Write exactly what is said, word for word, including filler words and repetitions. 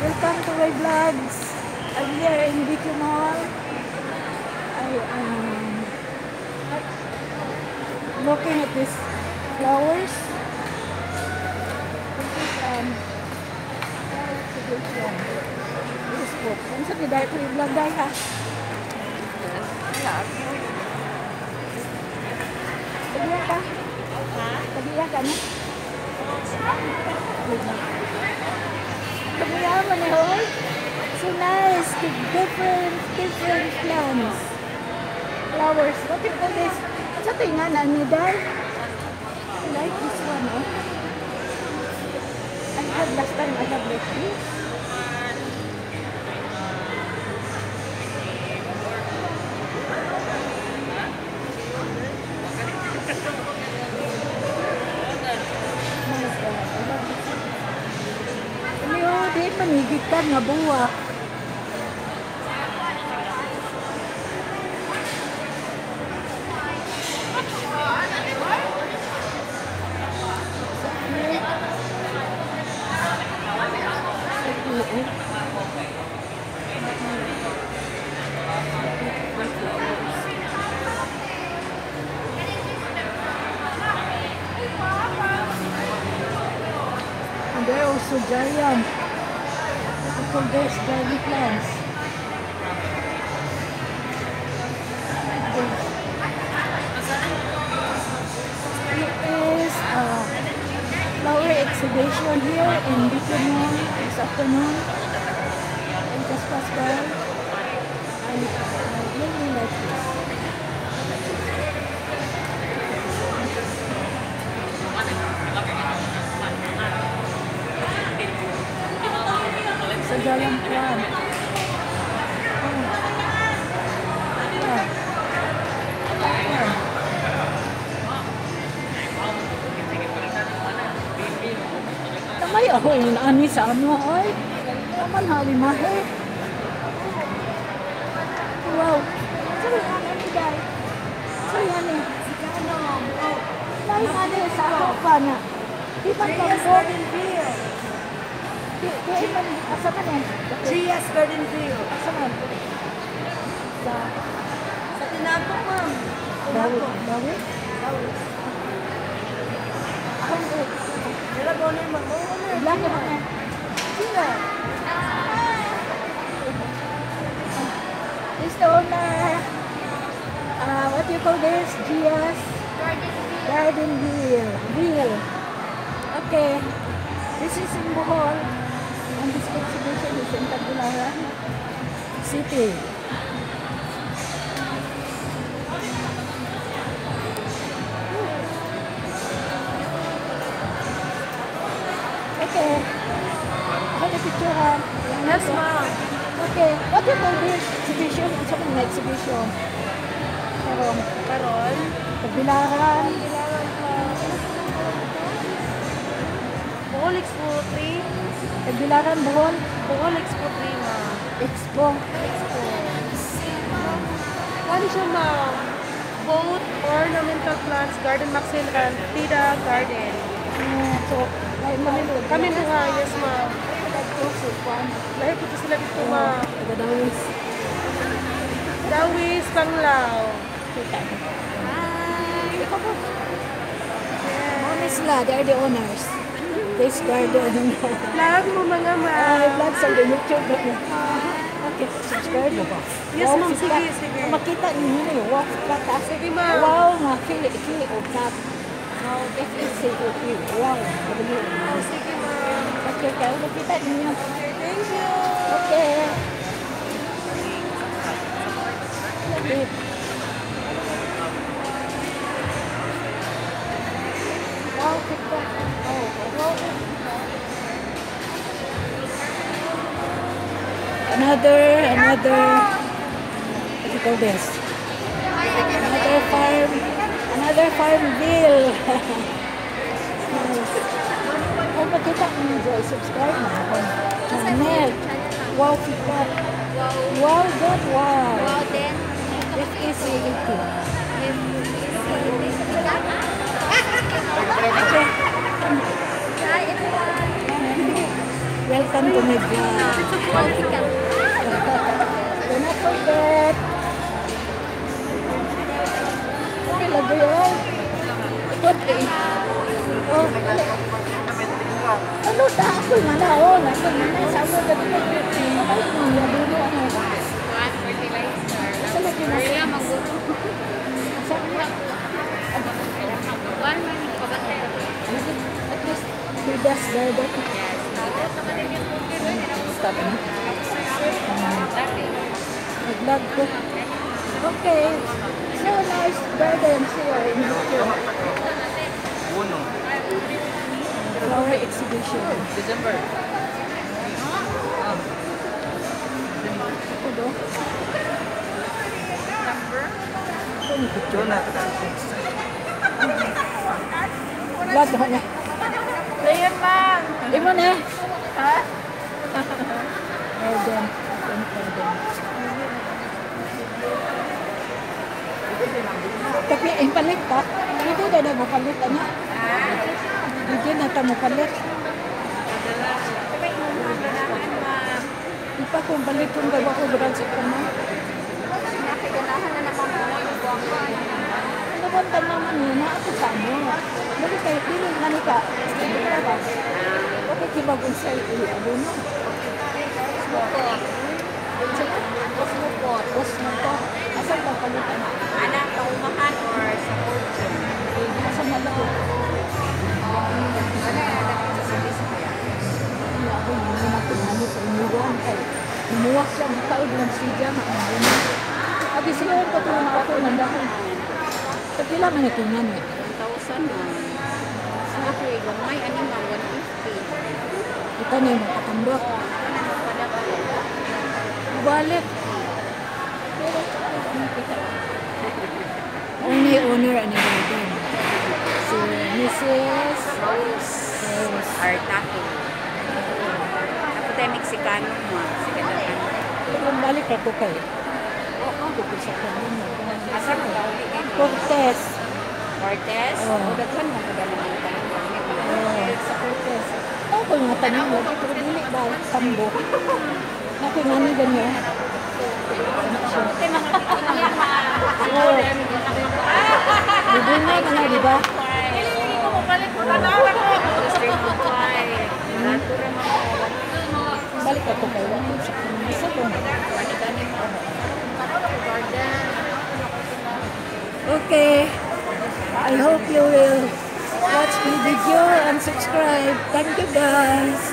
Welcome to my vlogs. I'm here in B Q Mall. I am looking at these flowers. This is um flower exhibition. This book. Kung sa kidaya ko yung vlog dahil ha. Tagiya ka? Ha? Tagiya ka na? Tagiya mo na hoy. So nice. Different, different plants. Flowers. What do you call this? Sa tinga na ni Dai. I like this one, oh. I had last time I have like this. Di manigit ka nga buwa. And they're also giant. From those garden plants. It is a flower exhibition here in B Q Mall this afternoon. I just passed by. I really like this. Sa giant plant. Oh. Yeah. Yeah. Tamay ako yung ani sa ano, oy. Naman halimahe. Wow. Saan yung ano ni Day? Saan yung ano? Oh. Saan yung ano sa ako pa na? Di ba kang Di man, asa man eh? Trias Garden View. Asa man? Sa... Sa Tinago, ma'am. Dawi? Dawi? Dawi. Akong eh. Dala ba na yung Ilan ka man eh? Sino? This the owner. Uh, what do you call this? Gia's Garden Wheel. Wheel. Okay. This is in Bohol. And this exhibition is in Tagbilaran City. Okay. How the picture ha? Yes, ma'am. Okay. What do you call this exhibition? It's an exhibition. Karong. Karon. Tagbilaran. Bohol Expo three. Tagbilaran, Bohol. Bohol Expo three, ma'am. Expo. Expo. Ano siya, ma'am? Both ornamental plants, garden maxil, and Tida Garden. Uh, so, like, kami Kami duha, yes, ma'am. Nag-tusupan. Lahi po sila dito, ma'am. Taga-dawis. Dawis, Panglao. Kita mo. Hi! Ikaw po. Mami sila, they are the owners. This garden. Vlog mo mga, Ay, ma'am. vlog sa YouTube. Okay, subscribe mo ba? Yes, Wow, ma'am. kita. Sige, sige. Makita niyo na yung wow, kata. Sige, ma'am. Wow, nga, kili, kili, o kat. Wow, F E C, wow. Oh, sige, ma'am. Okay, kaya makita niyo. Thank you. Okay. Okay. Wow, kita. Oh, wow. Another, another, what do you call this? Another farm, another farmville. Nice. Oh, makita niyo dyan, subscribe na ako. Channel. Wow, kita. Wow, good, wow. Wow, then, F E C eighteen. Hi, everyone. Welcome to my vlog. Do not forget. Okay, lagi yan. Ikot eh. Oh, ano ta? Ako yung mana, oh. Nasa mana, sa mo, gabi ko. Ay, mga dulo, ano. Sa lagi na siya. Sa mo. At least, he does garden. Stop na. Nag-vlog ko. Okay. So nice gardens here in Tokyo. Flower exhibition. December. Ito do. Ito ni picture na. Vlog ko na. Layan man! Di mo na. Ha? Garden. Garden. Tapi yung palit pa, hindi na na mo palit, ano? Hindi na ta mo palit. Di pa kung palit kung gawa ko brand sa kama. Napunta naman yun, na ako sa mo. Bali kayo, piling na nika. Okay, kibagong sa iyo, ano no? Osmopot. Osmopot. Asan ba palitan na? Anak, kaumahan or sa fortune? Asan na lang? Ano yung anak sa service kaya? Hindi ako hindi na tinanong sa inuwan. Ay, lumuwak siya. Makaod lang siya. Abi sila yung patulong ako. Nandahon. Sa pila man ito nga niya? one thousand na. Sa ako, gamay, ano nga, one fifty. Ito na yung makatambok. Ano na pala ko? Balik. Only owner and garden. Si Missus Rose. Rose. Artaki. Ako tayo Mexicano mo. Sige na ano. Kung balik ako kayo. Oo, ako ko sa kanina. Asa mo? Cortez. Cortez? Oo. O, daghan mo ka naman tayo. Oo, sa Cortez. Ako ko nga tanong mo. Pero dili ba? Tambo. Ako nga ni ganyan. Ito yung mga pipinyan mga Oo. Bibingay ka na, di ba? Hindi ko mabalik mo na ako. Street food pie. Natura mga Balik ako kayo. Sa kanina. Sa kanina. gani-gani mo. Garden. Okay. I hope you will watch my video and subscribe. Thank you guys.